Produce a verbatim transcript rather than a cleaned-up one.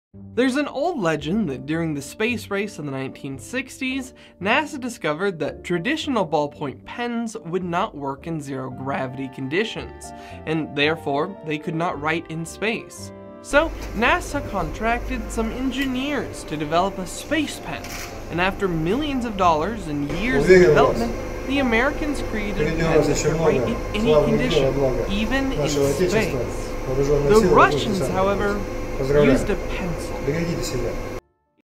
There's an old legend that during the space race in the nineteen sixties, NASA discovered that traditional ballpoint pens would not work in zero-gravity conditions, and therefore they could not write in space. So NASA contracted some engineers to develop a space pen, and after millions of dollars and years of development, the Americans created a pen that could write in any condition, even in space. The Russians, however, used a pencil.